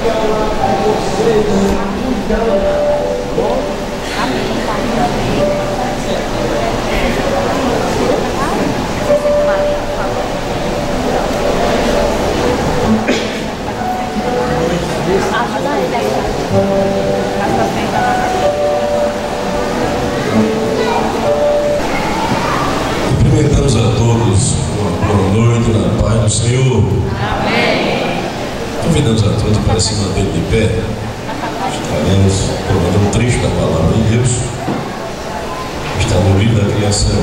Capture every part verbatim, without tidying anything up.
Cumprimentamos a todos uma boa noite na paz do Senhor. Amém. Convidamos a todos para se manter de pé. Estaremos provando um trecho da palavra de Deus. Está no livro da criação.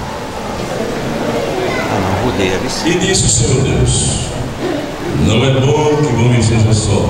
E disse o Senhor Deus: não é bom que o homem seja só.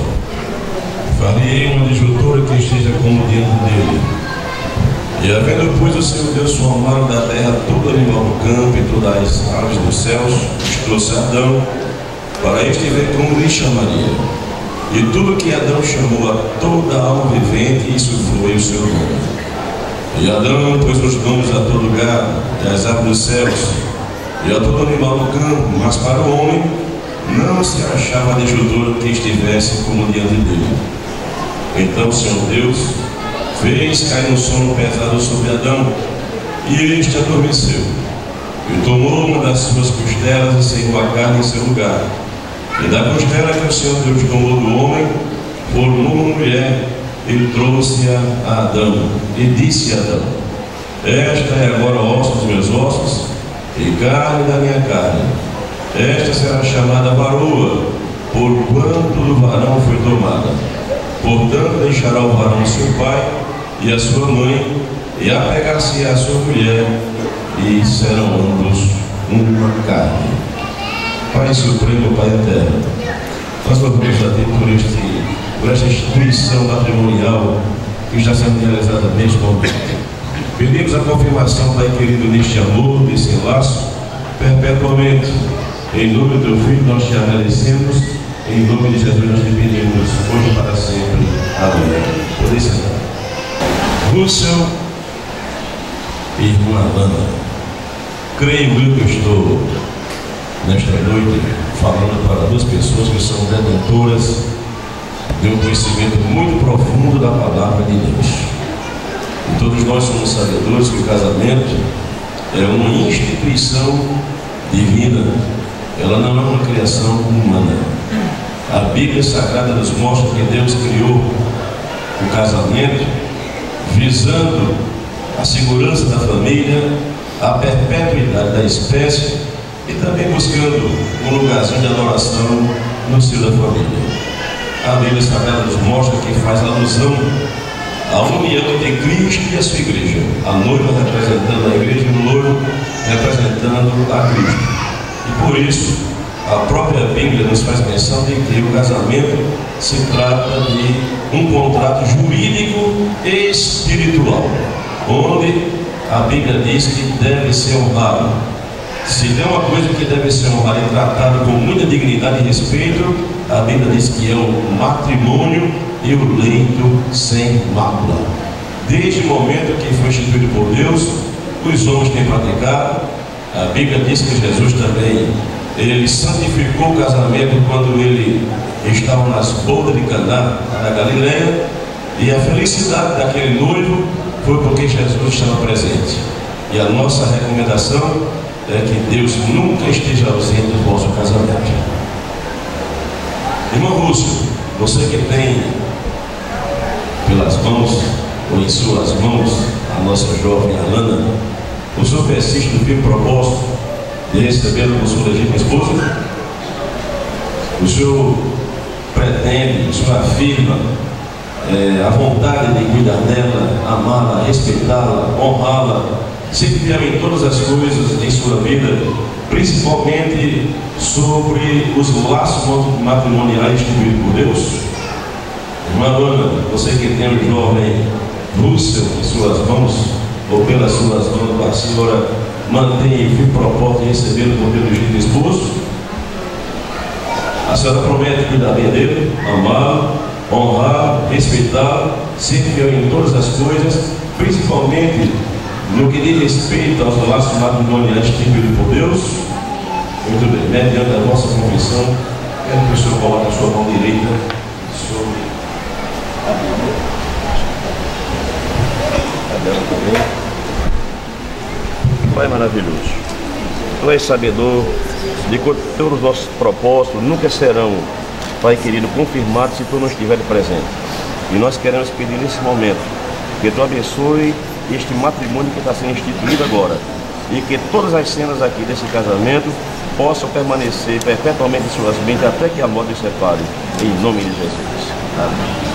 Farei uma adjutora que esteja como diante dele. E havendo, pois, o Senhor Deus formado da terra todo animal do campo e todas as aves dos céus, trouxe Adão para este ver como lhe chamaria. E tudo que Adão chamou a toda a alma vivente, isso foi o seu nome. E Adão pôs os nomes a todo gado, e às aves dos céus, e a todo animal do campo, mas para o homem não se achava adjutora que estivesse como diante dele. Então o Senhor Deus fez cair um sono pesado sobre Adão, e este adormeceu. E tomou uma das suas costelas e secou a carne em seu lugar. E da costela que o Senhor Deus tomou do homem, formou uma mulher e trouxe-a a Adão. E disse a Adão: esta é agora osso dos meus ossos e carne da minha carne. Esta será chamada varoa, porquanto do varão foi tomada. Portanto deixará o varão seu pai e a sua mãe, e apegar-se à sua mulher, e serão ambos uma carne. Pai Supremo, Pai Eterno, nós louvamos a Ti por, este, por esta instituição matrimonial que está sendo realizada neste momento. Pedimos a confirmação, Pai querido, neste amor, nesse laço, perpetuamente. Em nome do Teu Filho nós te agradecemos, em nome de Jesus nós te pedimos, hoje e para sempre. Amém. Poder sentar. Russell e irmã Alana, creio eu que estou nesta noite falando para duas pessoas que são detentoras de um conhecimento muito profundo da palavra de Deus. E todos nós somos sabedores que o casamento é uma instituição divina, ela não é uma criação humana. A Bíblia Sagrada nos mostra que Deus criou o casamento visando a segurança da família, a perpetuidade da espécie e também buscando um lugarzinho de adoração no seio da família. A Bíblia Sagrada nos mostra que faz alusão à união entre Cristo e a sua igreja, a noiva representando a igreja e o noivo representando a Cristo. E por isso a própria Bíblia nos faz menção de que o casamento se trata de um contrato jurídico e espiritual, onde a Bíblia diz que deve ser honrado. Se tem uma coisa que deve ser honrada e tratada com muita dignidade e respeito, a Bíblia diz que é o matrimônio e o leito sem mácula. Desde o momento que foi instituído por Deus, os homens têm praticado. A Bíblia diz que Jesus também ele santificou o casamento quando ele estava nas bodas de Caná, na Galileia, e a felicidade daquele noivo foi porque Jesus estava presente. E a nossa recomendação é que Deus nunca esteja ausente do vosso casamento. Irmão Rússio, você que tem pelas mãos ou em suas mãos a nossa jovem Alana, o senhor persiste no firme propósito de recebê-la como sua legítima esposa? O senhor pretende, o senhor afirma é, a vontade de cuidar dela, amá-la, respeitá-la, honrá-la, ser fiel em todas as coisas em sua vida, principalmente sobre os laços matrimoniais instituídos por Deus? Irmã Ana, você que tem o jovem Russell em suas mãos, ou pelas suas mãos, a senhora mantém o firme propósito de recebê-lo como teu legítimo esposo? A senhora promete cuidar bem dele, amá-lo, honrar, respeitá-lo, ser fiel em todas as coisas, principalmente no que diz respeito aos laços matrimoniais instituídos por Deus? Muito bem, mediante a vossa confissão, quero que o senhor coloque a sua mão direita sobre a Bíblia. A dela também. Pai maravilhoso, Tu és sabedor de que todos os nossos propósitos nunca serão, Pai querido, confirmados se Tu não estiver presente. E nós queremos pedir nesse momento que Tu abençoe este matrimônio que está sendo instituído agora, e que todas as cenas aqui desse casamento possam permanecer perpetuamente em suas mentes até que a morte os separe, em nome de Jesus. Amém.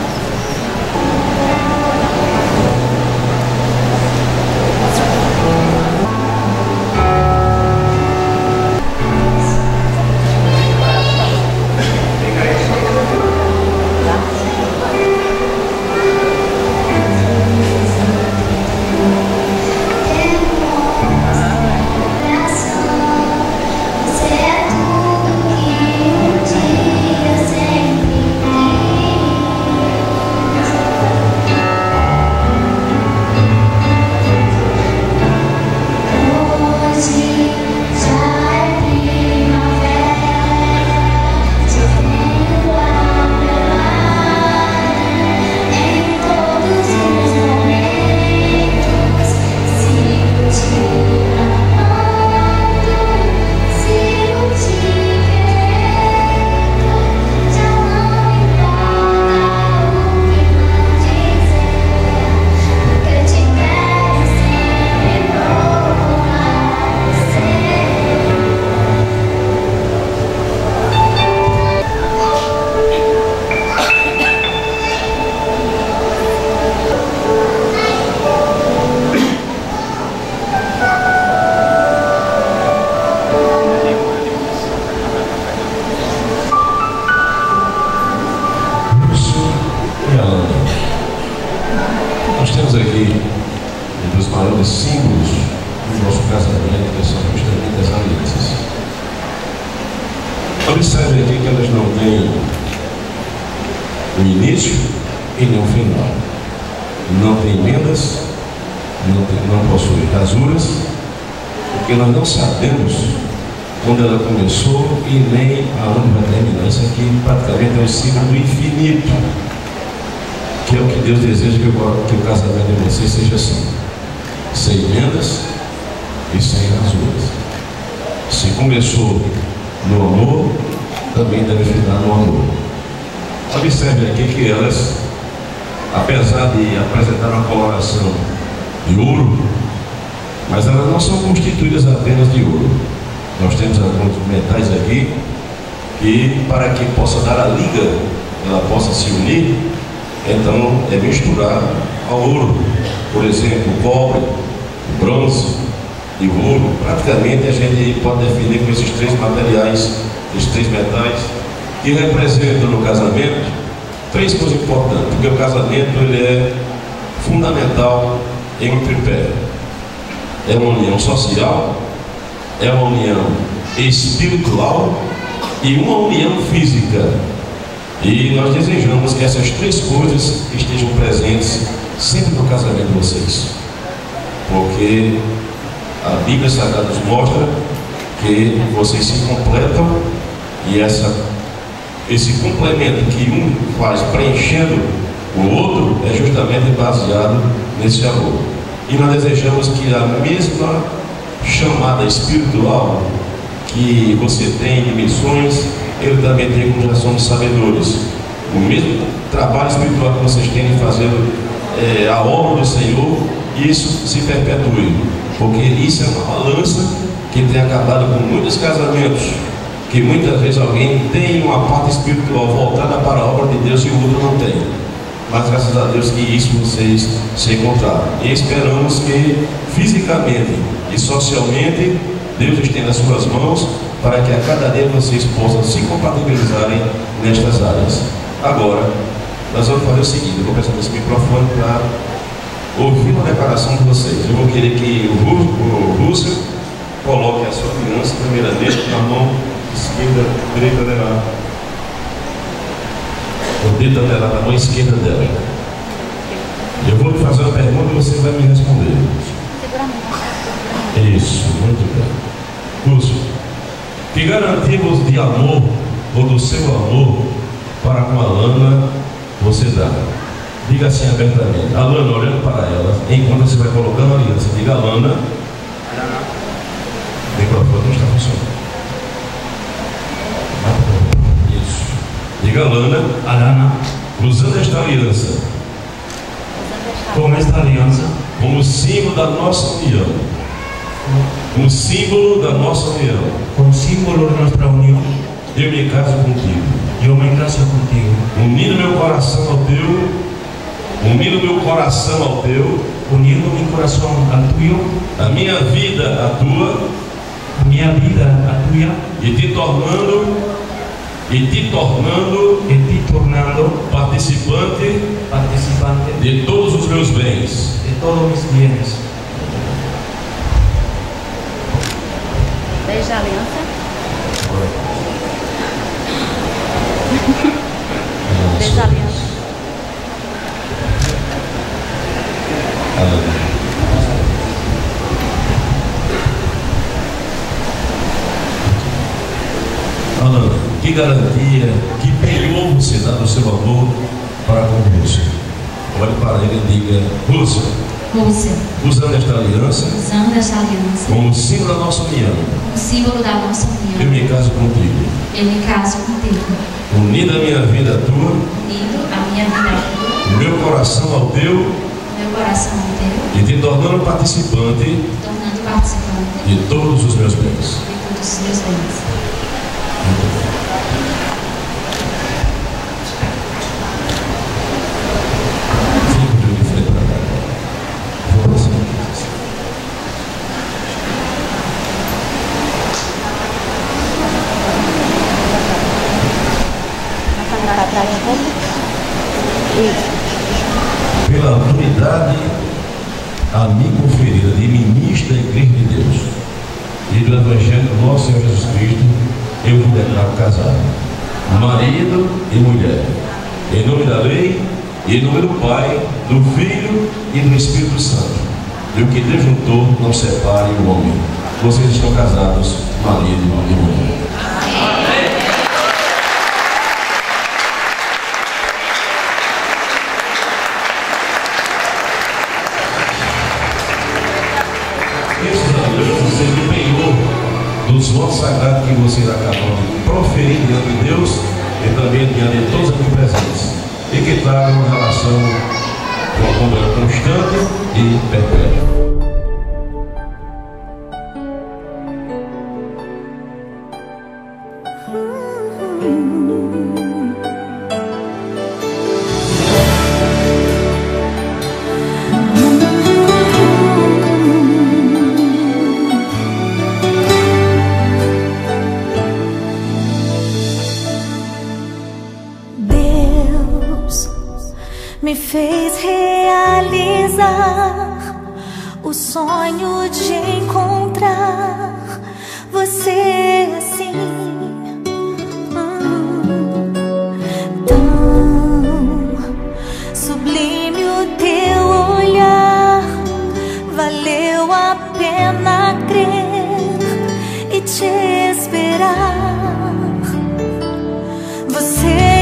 Nós temos aqui um dos maiores símbolos do nosso casamento, que são justamente as alianças. Observe aqui que elas não têm o início e nem o final. Não tem emendas, não, tem, não possui rasuras, porque nós não sabemos quando ela começou e nem aonde vai terminar. Isso aqui praticamente é o símbolo do infinito, que é o que Deus deseja que, eu, que o casamento de vocês seja assim, sem emendas e sem rasuras. Se começou no amor, também deve ficar no amor. Observe aqui que elas, apesar de apresentar uma coloração de ouro, mas elas não são constituídas apenas de ouro. Nós temos alguns metais aqui que, para que possa dar a liga, ela possa se unir, então é misturado ao ouro. Por exemplo, o cobre, o bronze e o ouro. Praticamente a gente pode definir com esses três materiais, esses três metais, que representam no casamento três coisas importantes, porque o casamento ele é fundamental em um tripé. É uma união social, é uma união espiritual e uma união física. E nós desejamos que essas três coisas estejam presentes sempre no casamento de vocês, porque a Bíblia Sagrada nos mostra que vocês se completam, e essa, esse complemento que um faz preenchendo o outro é justamente baseado nesse amor. E nós desejamos que a mesma chamada espiritual que você tem de missões, ele também tem, como já somos sabedores, o mesmo trabalho espiritual que vocês têm de fazer é, a obra do Senhor, isso se perpetue, porque isso é uma balança que tem acabado com muitos casamentos, que muitas vezes alguém tem uma parte espiritual voltada para a obra de Deus e o outro não tem. Mas graças a Deus que isso vocês se encontraram, e esperamos que fisicamente e socialmente Deus estenda as suas mãos para que a cada dia vocês possam se compatibilizarem nestas áreas. Agora, nós vamos fazer o seguinte: eu vou precisar desse microfone para ouvir uma declaração de vocês. Eu vou querer que o, Ru, o Rússio coloque a sua criança primeiramente na mão esquerda, direita dela, o dedo dela na mão esquerda dela. Eu vou lhe fazer uma pergunta e você vai me responder. Isso, muito bem. Rússio, que garantia-vos de amor ou do seu amor para com a Alana você dá. Diga assim abertamente. Alana, olhando para ela, enquanto você vai colocando a aliança, diga: Alana. O microfone não está funcionando. Isso. Diga: Alana. Alana, usando esta aliança, com esta aliança, como símbolo da nossa união, como símbolo da nossa união, como símbolo de nuestra unión, eu me caso contigo, yo me caso contigo, unindo meu coração ao teu, unindo meu coração ao teu, uniendo mi corazón al tuyo, a minha vida à tua, mi vida a tuya, e te tornando, e te tornando, y ti tornando participante participante de todos os meus bens. de todos mis bienes. Beija a aliança. Beija a aliança. Alana, que garantia, que penhor você dá do seu amor para com Rússia? Olhe para ele e diga: Rússia, Rússia, usando esta aliança, usando essa aliança, como símbolo da nossa união, o símbolo da nossa eu união, me caso contigo, eu me caso contigo, unida a minha vida à tua, unindo a minha vida à tua, o meu coração ao teu, meu coração ao teu, e te tornando participante tornando participante de todos os meus bens. de todos os meus bens. Fico de frente para cá. Vou para cima. Para trás um pouco. Isso. Pela autoridade a mim conferida de ministro da Igreja de Deus e do Evangelho do nosso Senhor Jesus Cristo, eu vos declaro casado, marido e mulher, em nome da lei e em nome do Pai, do Filho e do Espírito Santo. E o que Deus juntou, não separe o homem. Vocês estão casados, marido e mulher. Você empenhou dos votos sagrados que vocês acabam de proferir diante de Deus e também diante de todos aqui presentes, e que tragam uma relação de uma comunhão constante e perpétua. Me fez realizar o sonho de encontrar você assim, hum, tão sublime o teu olhar. Valeu a pena crer e te esperar. Você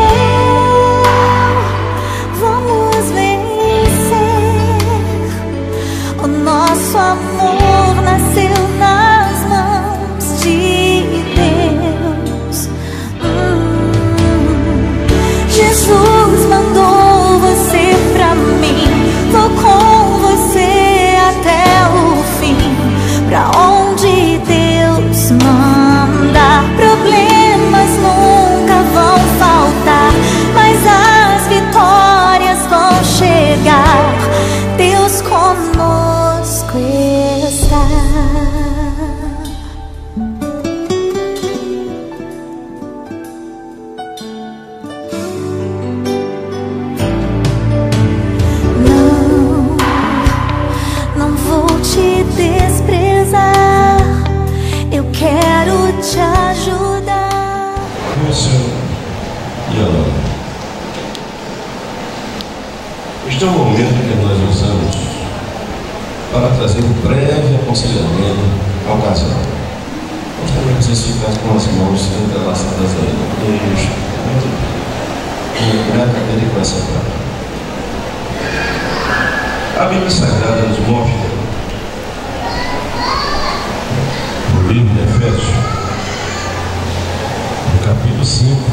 nosso amor nasceu nas mãos de Deus. hum. Jesus mandou você pra mim, vou com você até o fim. Pra onde Deus manda, problemas nunca vão faltar, mas as vitórias vão chegar. Deus conosco está. Não, não vou te desprezar, eu quero te ajudar. Rússia e Alana, este é o momento que nós usamos para trazer um breve aconselhamento ao casal. Gostaria que vocês ficassem com as mãos entrelaçadas aí. Isso. Muito bem. e na cadeira com essa prata. A Bíblia Sagrada nos mostra, no livro de Efésios, no capítulo cinco,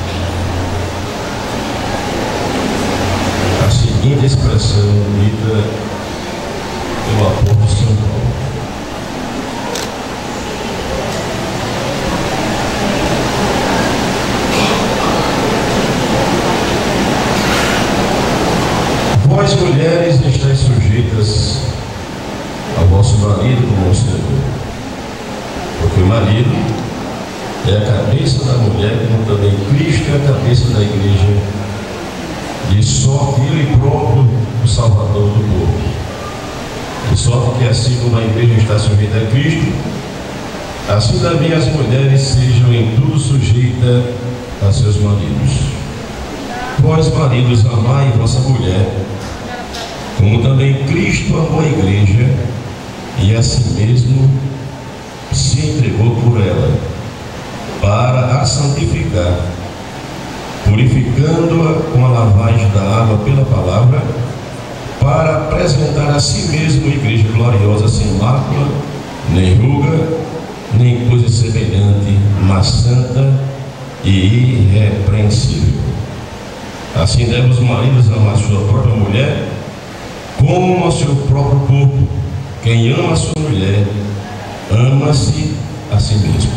a seguinte expressão dita pelo apóstolo São Paulo: vós, mulheres, estáis sujeitas ao vosso marido como ao Senhor, porque o marido é a cabeça da mulher, como também Cristo é a cabeça da igreja, de sorte ele próprio o Salvador do povo. De sorte que assim como a igreja está sujeita a Cristo, assim também as mulheres sejam em tudo sujeitas a seus maridos. Vós, maridos, amai vossa mulher, como também Cristo amou a igreja e a si mesmo se entregou por ela, para a santificar, purificando-a com a lavagem da água pela palavra, para apresentar a si mesmo a igreja gloriosa, sem mácula, nem ruga, nem coisa semelhante, mas santa e irrepreensível. Assim devem os maridos amar sua própria mulher como ao seu próprio corpo. Quem ama a sua mulher, ama-se a si mesmo.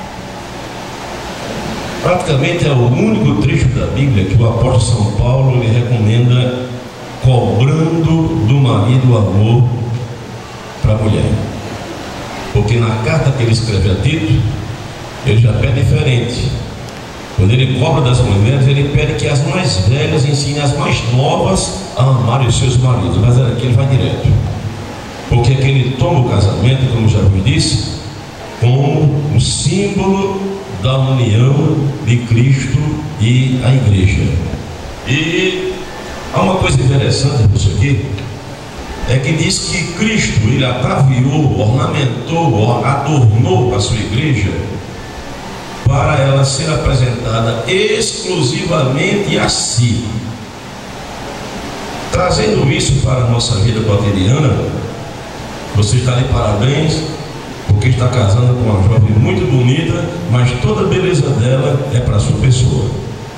Praticamente é o único trecho da Bíblia que o apóstolo São Paulo lhe recomenda cobrando do marido o amor para a mulher. Porque na carta que ele escreve a Tito, ele já pede diferente. Quando ele cobra das mulheres, ele pede que as mais velhas ensinem as mais novas a amarem os seus maridos. Mas aqui ele vai direto, porque aqui ele toma o casamento, como já me disse, como um símbolo da união de Cristo e a igreja. E há uma coisa interessante nisso aqui, é que diz que Cristo, ele ataviou, ornamentou, adornou a sua igreja para ela ser apresentada exclusivamente a si. Trazendo isso para a nossa vida cotidiana, você está de parabéns, porque está casando com uma jovem muito bonita, mas toda a beleza dela é para a sua pessoa.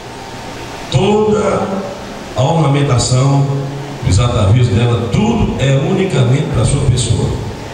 Toda a ornamentação, os atavios dela, tudo é unicamente para a sua pessoa.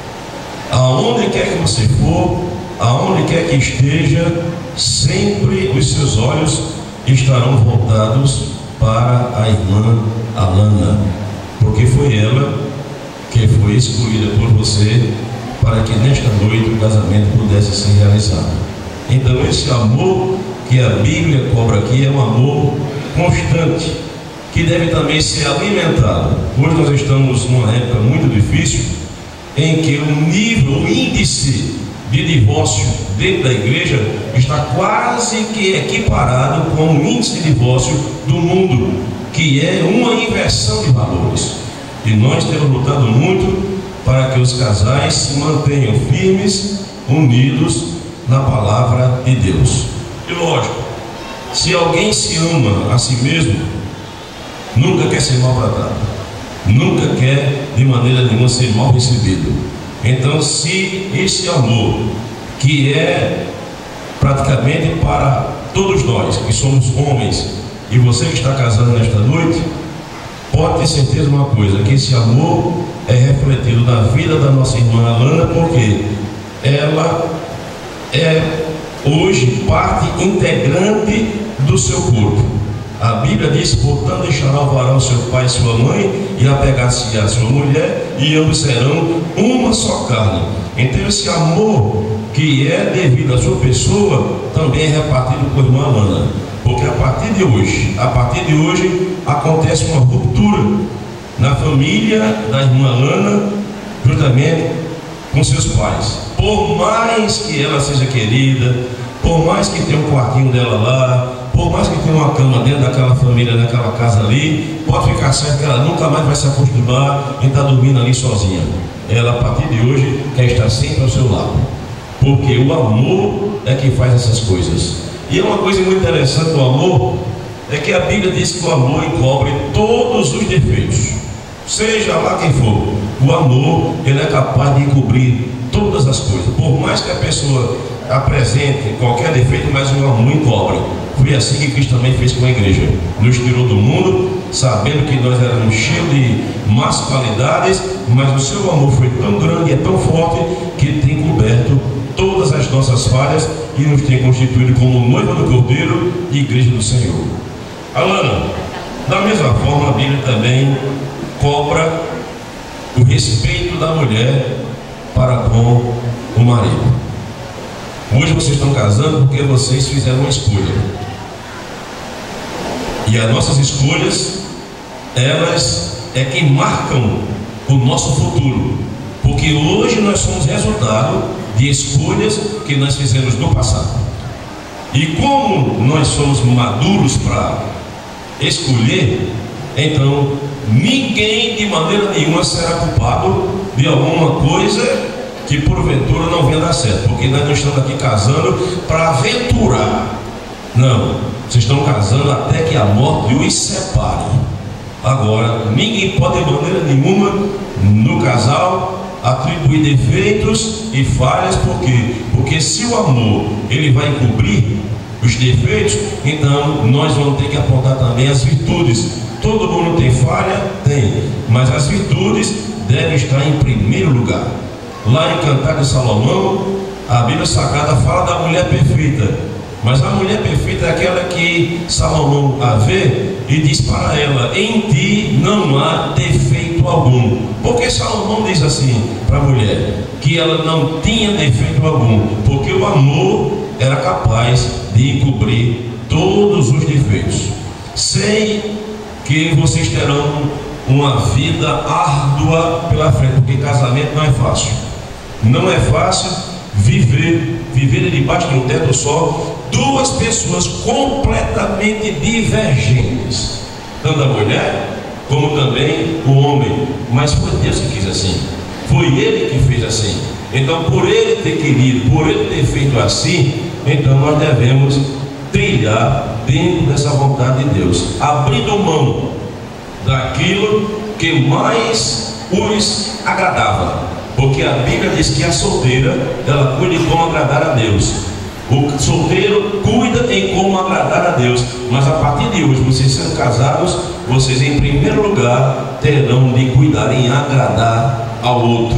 Aonde quer que você for, aonde quer que esteja, sempre os seus olhos estarão voltados para a irmã Alana, porque foi ela que foi escolhida por você para que nesta noite o casamento pudesse ser realizado. Então esse amor que a Bíblia cobra aqui é um amor constante, que deve também ser alimentado. Hoje nós estamos numa época muito difícil, em que o nível, o índice de divórcio dentro da igreja está quase que equiparado com o índice de divórcio do mundo, que é uma inversão de valores. E nós temos lutado muito para que os casais se mantenham firmes, unidos na palavra de Deus. E lógico, se alguém se ama a si mesmo, nunca quer ser maltratado, nunca quer de maneira nenhuma ser mal recebido. Então, se esse amor, que é praticamente para todos nós que somos homens, e você que está casando nesta noite, pode ter certeza de uma coisa, que esse amor é refletido na vida da nossa irmã Alana, porque ela é hoje parte integrante do seu corpo. A Bíblia diz: portanto deixará o varão seu pai e sua mãe, e apegar-se à sua mulher, e ambos serão uma só carne. Então esse amor que é devido à sua pessoa também é repartido com a irmã Alana, porque a partir de hoje, a partir de hoje acontece uma ruptura na família da irmã Alana, juntamente com seus pais. Por mais que ela seja querida, por mais que tenha um quartinho dela lá, por mais que tenha uma cama dentro daquela família, naquela casa ali, pode ficar certo que ela nunca mais vai se acostumar em estar dormindo ali sozinha. Ela, a partir de hoje, quer estar sempre ao seu lado, porque o amor é que faz essas coisas. E é uma coisa muito interessante, o amor é que a Bíblia diz que o amor encobre todos os defeitos. Seja lá quem for, o amor, ele é capaz de encobrir todas as coisas. Por mais que a pessoa apresente qualquer defeito, mas o amor encobre. Foi assim que Cristo também fez com a igreja. Nos tirou do mundo, sabendo que nós éramos cheios de más qualidades, mas o seu amor foi tão grande e é tão forte que tem coberto todas as nossas falhas e nos tem constituído como noiva do Cordeiro e igreja do Senhor. Alana, da mesma forma, a Bíblia também cobra o respeito da mulher para com o marido. Hoje vocês estão casando porque vocês fizeram uma escolha. E as nossas escolhas, elas é que marcam o nosso futuro. Porque hoje nós somos resultado de escolhas que nós fizemos no passado. E como nós somos maduros para escolher, então ninguém de maneira nenhuma será culpado de alguma coisa que porventura não venha dar certo, porque nós não estamos aqui casando para aventurar. Não, vocês estão casando até que a morte os separe. Agora, ninguém pode de maneira nenhuma no casal atribuir defeitos e falhas. Por quê? Porque se o amor ele vai encobrir os defeitos, então nós vamos ter que apontar também as virtudes. Todo mundo tem falha? Tem, mas as virtudes devem estar em primeiro lugar. Lá em Cantar de Salomão, a Bíblia Sagrada fala da mulher perfeita, mas a mulher perfeita é aquela que Salomão a vê e diz para ela: em ti não há defeito algum. Porque Salomão diz assim para a mulher que ela não tinha defeito algum, porque o amor era capaz de encobrir todos os defeitos. Sei que vocês terão uma vida árdua pela frente, porque casamento não é fácil. Não é fácil viver, viver debaixo de um teto só, duas pessoas completamente divergentes, tanto a mulher como também o homem. Mas foi Deus que quis assim, foi Ele que fez assim. Então, por Ele ter querido, por Ele ter feito assim, então nós devemos trilhar dentro dessa vontade de Deus, abrindo mão daquilo que mais os agradava. Porque a Bíblia diz que a solteira, ela cuida em como agradar a Deus. O solteiro cuida em como agradar a Deus. Mas a partir de hoje, vocês sendo casados, vocês em primeiro lugar terão de cuidar em agradar ao outro.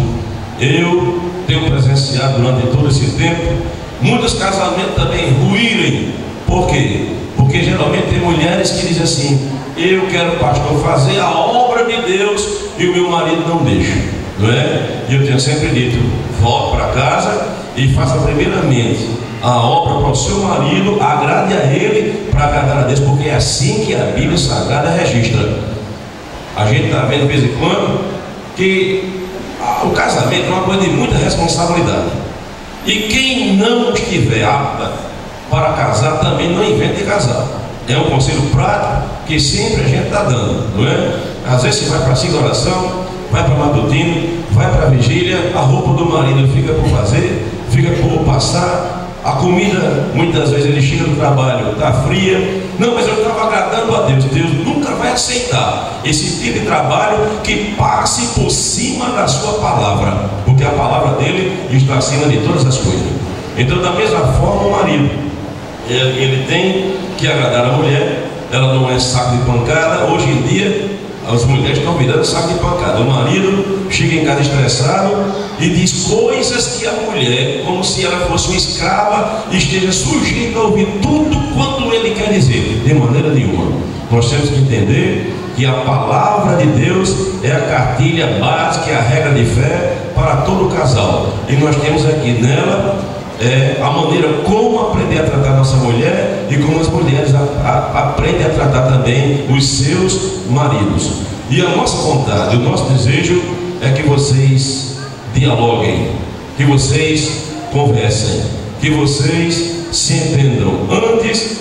Eu tenho presenciado durante todo esse tempo muitos casamentos também ruírem. Por quê? Porque geralmente tem mulheres que dizem assim: eu quero, pastor, fazer a obra de Deus e o meu marido não deixa. Não é? E eu tenho sempre dito: volte para casa e faça primeiramente a obra para o seu marido, agrade a ele para agradar a Deus, porque é assim que a Bíblia Sagrada registra. A gente está vendo de vez em quando que o casamento é uma coisa de muita responsabilidade, e quem não estiver apta para casar também não invente de casar. É um conselho prático que sempre a gente está dando, não é? Às vezes você vai para a cinco oração, vai para matutino, vai para a vigília, a roupa do marido fica por fazer, fica por passar, a comida muitas vezes ele chega do trabalho, está fria. Não, mas eu estava agradando a Deus. Deus nunca vai aceitar esse tipo de trabalho que passe por cima da sua palavra, porque a palavra dele está acima de todas as coisas. Então, da mesma forma, o marido ele, ele tem que agradar a mulher. Ela não é saco de pancada. Hoje em dia as mulheres estão virando saco de pancada. O marido chega em casa estressado e diz coisas que a mulher, como se ela fosse uma escrava, esteja sujeita a ouvir tudo quanto ele quer dizer. De maneira nenhuma. Nós temos que entender que a palavra de Deus é a cartilha básica, é a regra de fé para todo casal. E nós temos aqui nela é, a maneira como aprender a tratar a nossa mulher e como as mulheres a, a, aprendem a tratar também os seus maridos. E a nossa vontade, o nosso desejo é que vocês dialoguem, que vocês conversem, que vocês se entendam antes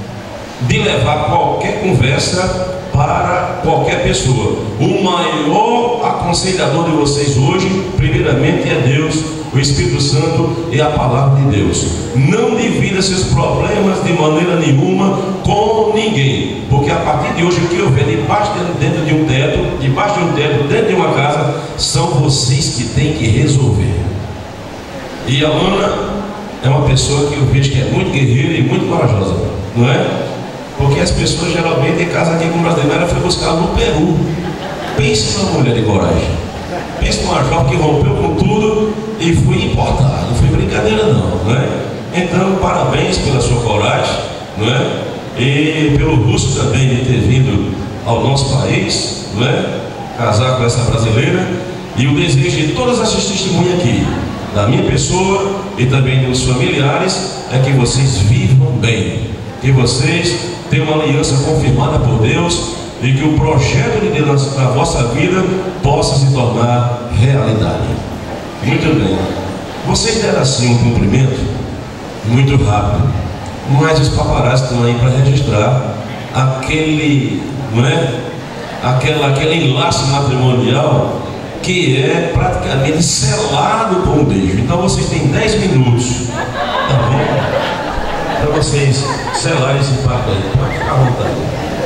de levar qualquer conversa para qualquer pessoa. O maior aconselhador de vocês hoje, primeiramente, é Deus. o Espírito Santo e a palavra de Deus. Não divida seus problemas de maneira nenhuma com ninguém, porque a partir de hoje o que houver debaixo dentro de um teto, debaixo de um teto, dentro de uma casa, são vocês que têm que resolver. E a Ana é uma pessoa que eu vejo que é muito guerreira e muito corajosa, não é? Porque as pessoas geralmente em casa aqui com o brasileiro, ela foi buscar no Peru. Pense numa mulher de coragem. Pense numa jovem que rompeu com tudo e foi importar. Não foi brincadeira não, não é? Então, parabéns pela sua coragem, não é? E pelo Russo também de ter vindo ao nosso país, não é? Casar com essa brasileira. E o desejo de todas essas testemunhas aqui, da minha pessoa e também dos familiares, é que vocês vivam bem, que vocês tenham uma aliança confirmada por Deus e que o projeto de Deus na vossa vida possa se tornar realidade. Muito bem. Vocês deram assim um cumprimento muito rápido, mas os paparazzi estão aí para registrar aquele, não é? Aquela, aquele enlace matrimonial que é praticamente selado com um beijo. Então vocês têm dez minutos, tá bom? Para vocês selarem esse papo aí. Pode ficar à vontade.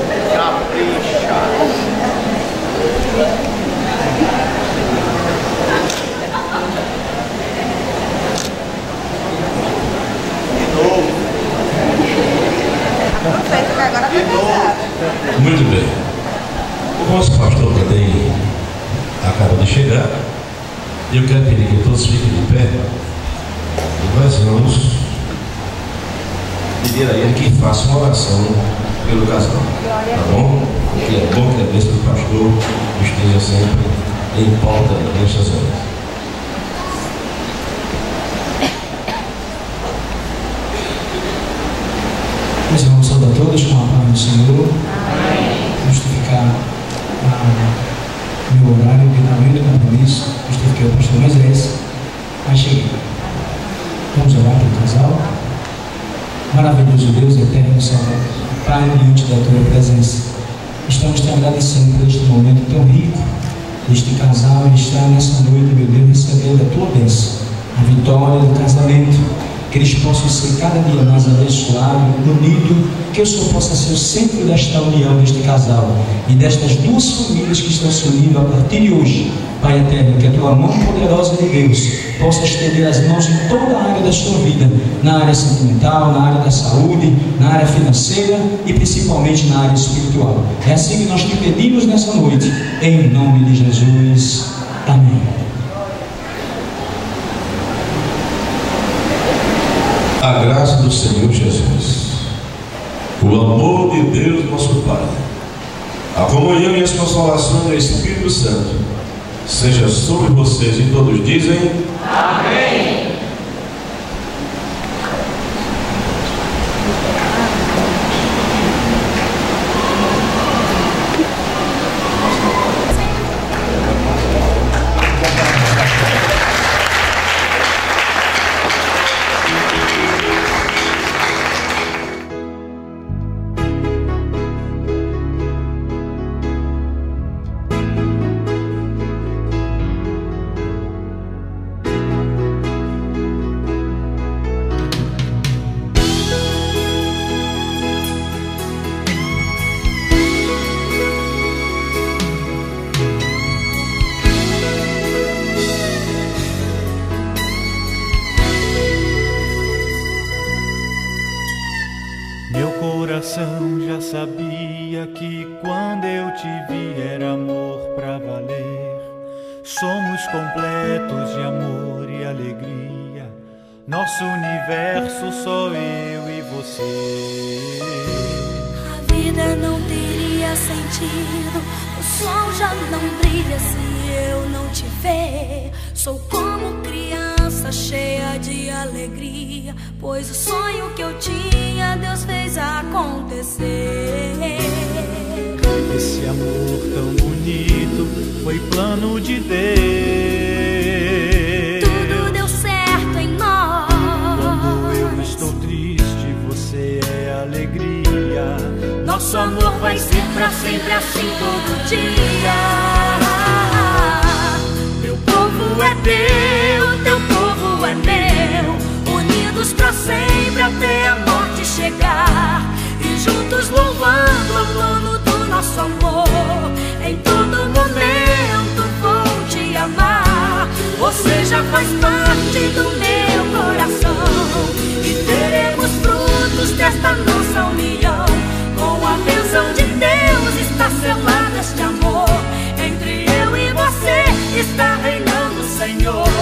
Aproveita que agora vai casar. Muito bem. O nosso pastor também acaba de chegar. E eu quero pedir que todos fiquem de pé. E nós vamos pedir a ele que faça uma oração pelo casal. Tá bom? Porque é bom que a bênção do pastor esteja sempre em pauta nessas horas. Nós vamos saudar todos com a paz do Senhor. Justificar o meu horário, que também do compromisso. Justifiquei o pastor Moisés. Mas cheguei. Vamos orar pelo casal. Maravilhoso Deus, eterno Salvador, Pai, diante da tua presença, estamos te agradecendo por este momento tão rico deste casal e estar nessa noite, meu Deus, recebendo a tua bênção, a vitória do casamento, que eles possam ser cada dia mais abençoados, unidos, que eu só possa ser o centro desta união, deste casal e destas duas famílias que estão se unindo a partir de hoje. Pai eterno, que a tua mão poderosa de Deus possa estender as mãos em toda a área da sua vida, na área sentimental, na área da saúde, na área financeira e principalmente na área espiritual. É assim que nós te pedimos nessa noite, em nome de Jesus. Amém. A graça do Senhor Jesus, o amor de Deus nosso Pai, a comunhão e as consolações do Espírito Santo seja sobre vocês, e todos dizem amém. Já sabia que quando eu te vi era amor pra valer. Somos completos de amor e alegria. Nosso universo só eu e você. A vida não teria sentido, o sol já não brilha se eu não te ver. Sou como criança cheia de alegria, pois o sonho que eu tinha Deus fez acontecer. Esse amor tão bonito foi plano de Deus. Tudo deu certo em nós. Quando eu estou triste, você é alegria. Nosso amor vai ser pra sempre assim todo dia. Meu povo é teu, teu povo é meu, unidos pra sempre até a morte chegar, e juntos louvando o dono do nosso amor. Em todo momento vou te amar, você já faz parte do meu coração, e teremos frutos desta nossa união. Com a bênção de Deus está selado este amor, entre eu e você está reinando o Senhor.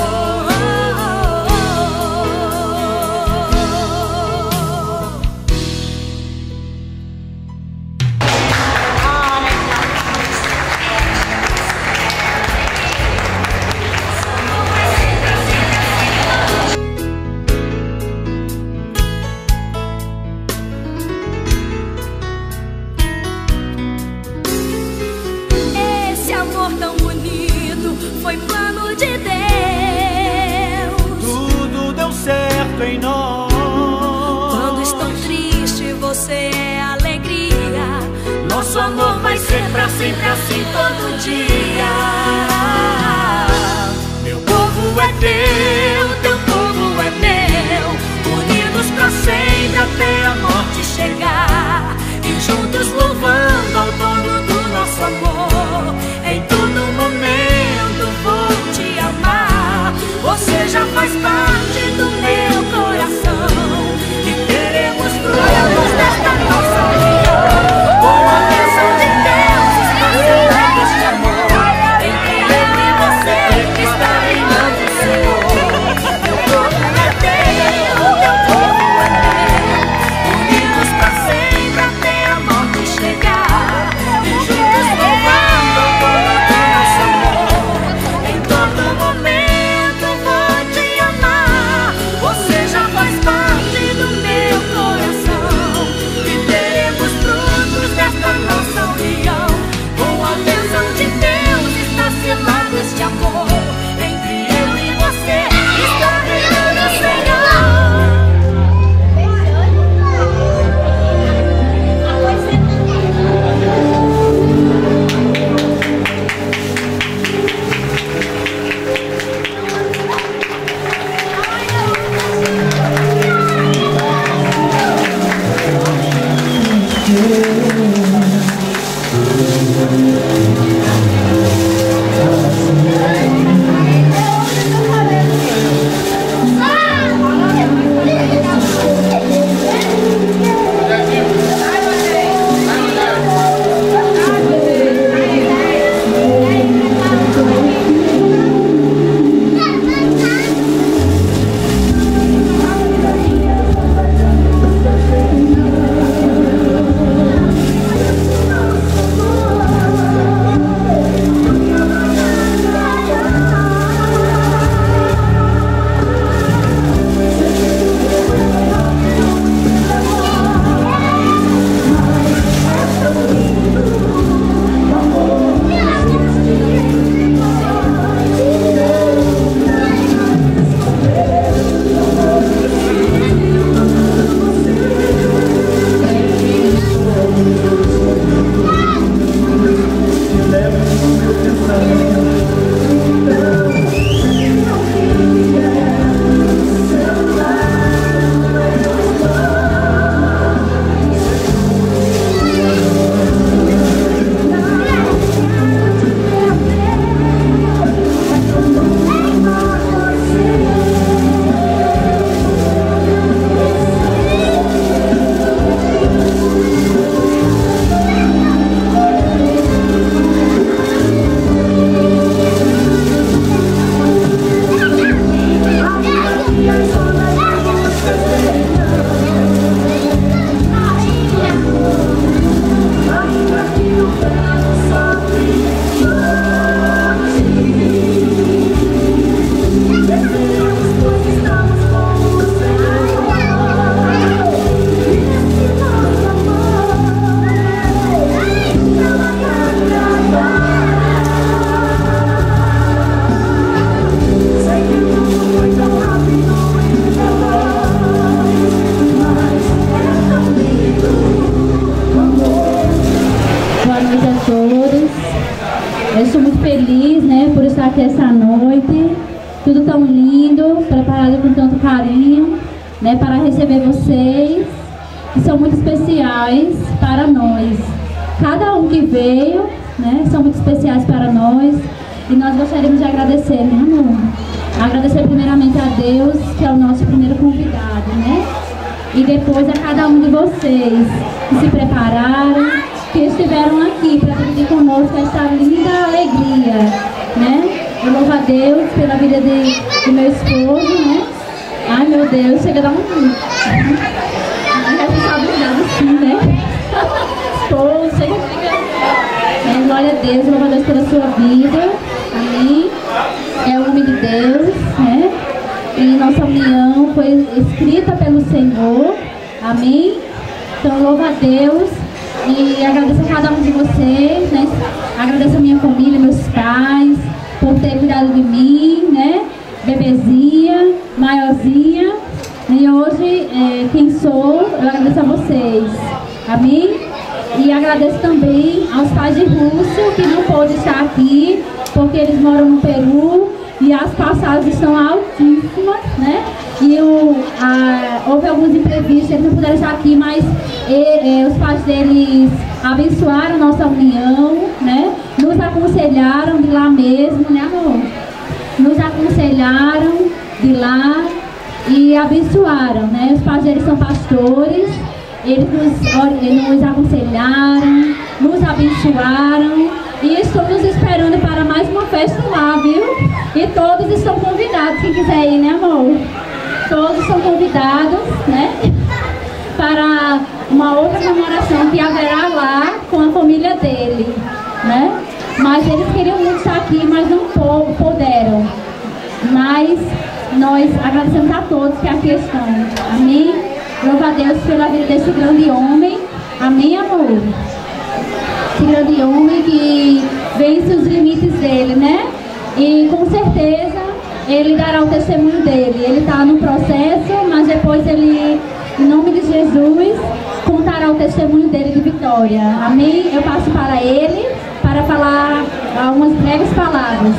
Foi plano de Deus. Tudo deu certo em nós. Quando estou triste, você é alegria. Nosso amor vai ser pra sempre assim todo dia. Meu povo é teu, teu povo é meu, unidos pra sempre até a morte chegar, e juntos louvando ao dono do nosso amor. Em todo momento vou te amar, você já faz parte do meu coração, e teremos frutos desta nossa união. Com a bênção de Deus está selado este amor, entre eu e você está reinando o Senhor. Meu povo é teu, teu povo é meu, unidos pra sempre até a morte chegar, e juntos louvando ao dono do nosso amor. Em todo momento vou te amar, você já faz parte do meu coração, e teremos frutos desta nossa união. Com a bênção de Deus está selado este amor, entre eu e você está reinando o Senhor. Eu sou muito feliz, né, por estar aqui essa noite. tudo tão lindo, preparado com tanto carinho, né, para receber vocês, que são muito especiais para nós. Cada um que veio, né, são muito especiais para nós, e nós gostaríamos de agradecer, né, amor? Agradecer primeiramente a Deus, que é o nosso primeiro convidado, né? E depois a cada um de vocês que se prepararam, que estiveram aqui para dividir conosco essa linda alegria, né? Eu louvo a Deus pela vida de, de meu esposo, né? Ai, meu Deus, chega a dar um... uma responsabilidade assim, né? Esposo, chega, chega... É, glória a Deus, louvo a Deus pela sua vida, amém? É o homem de Deus, né? E nossa união foi escrita pelo Senhor, amém? Então, louvo a Deus e agradeço a cada um de vocês, né? Agradeço a minha família, meus pais, por ter cuidado de mim, né? Bebezinha, maiorzinha. E hoje, é, quem sou, eu agradeço a vocês, amém? E agradeço também aos pais de Rússio, que não pôde estar aqui, porque eles moram no Peru e as passagens estão altíssimas, né? E o, a, houve alguns imprevistos, eles não puderam estar aqui, mas e, e, os pais deles abençoaram nossa união, né? Nos aconselharam de lá mesmo, né, amor? Nos aconselharam de lá e abençoaram, né? Os pais deles são pastores, eles nos, nos aconselharam, nos abençoaram e estamos esperando para mais uma festa lá, viu? E todos estão convidados, quem quiser ir, né, amor? Todos são convidados, né? Para uma outra comemoração que haverá lá com a família dele, né? Mas eles queriam muito estar aqui, mas não puderam. Mas nós agradecemos a todos que aqui estão, amém? Louva a Deus pela vida desse grande homem, amém, amor? Esse grande homem que vence os limites dele, né? E com certeza ele dará o testemunho dele. Ele está no processo, mas depois ele, em nome de Jesus, contará o testemunho dele de vitória. Amém? Eu passo para ele para falar algumas breves palavras.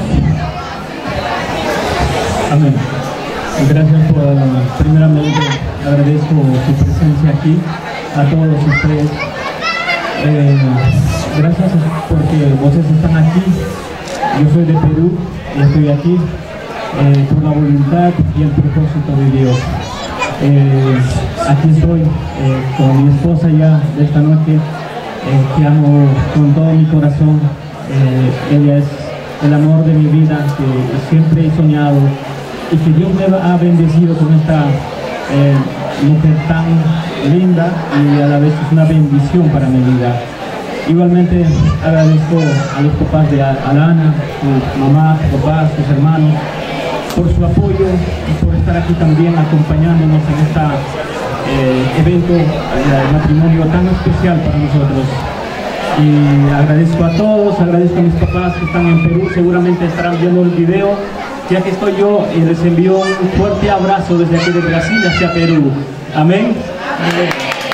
Amém. Gracias por, primeramente, agradezco su presencia aquí a todos ustedes. Eh, gracias porque ustedes están aquí. Yo soy de Perú y estoy aquí eh, por la voluntad y el propósito de Dios. Eh, aquí estoy eh, con mi esposa ya de esta noche, eh, que amo con todo mi corazón. Eh, ella es el amor de mi vida, que, que siempre he soñado y que Dios me ha bendecido con esta eh, mujer tan linda y a la vez es una bendición para mi vida. Igualmente agradezco a los papás de Alana, su mamá, su papá, sus hermanos, por su apoyo y por estar aquí también acompañándonos en este eh, evento, el matrimonio tan especial para nosotros. Y agradezco a todos, agradezco a mis papás que están en Perú, seguramente estarán viendo el video. Ya que estoy yo y les envío un fuerte abrazo desde aquí de Brasil hacia Perú. Amén. Amén.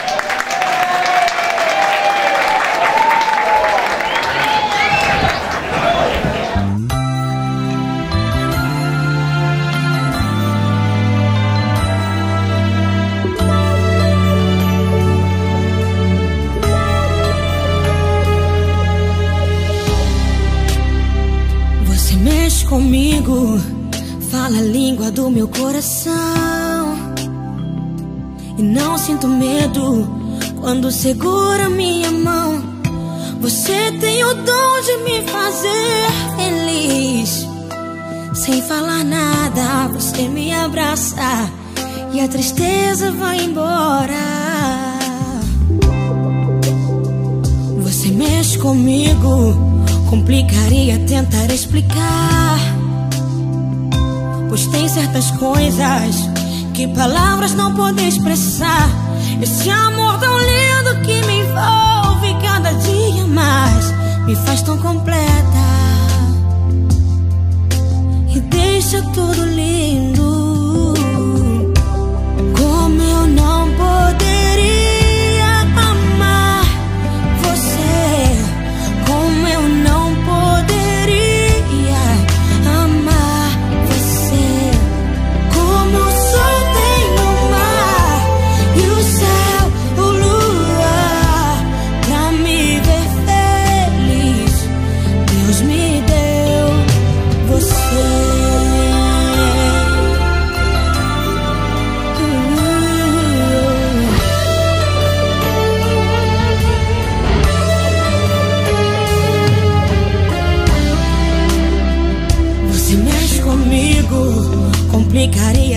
Comigo, fala a língua do meu coração. E não sinto medo quando segura minha mão. Você tem o dom de me fazer feliz. Sem falar nada, você me abraça e a tristeza vai embora. Você mexe comigo, complicaria tentar explicar, pois tem certas coisas que palavras não podem expressar. Esse amor tão lindo que me envolve cada dia mais, me faz tão completa e deixa tudo lindo. Como eu não poderia amar você, como eu não poderia amar você. mi cariño.